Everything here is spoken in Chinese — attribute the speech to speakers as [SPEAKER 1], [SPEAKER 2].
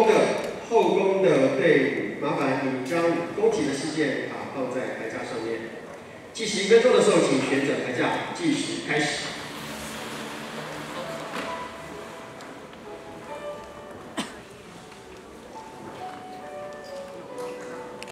[SPEAKER 1] 后宫的队伍，麻烦你将宫体的事件放在牌架上面。计时1分钟的时候，请旋转牌架，计时开始。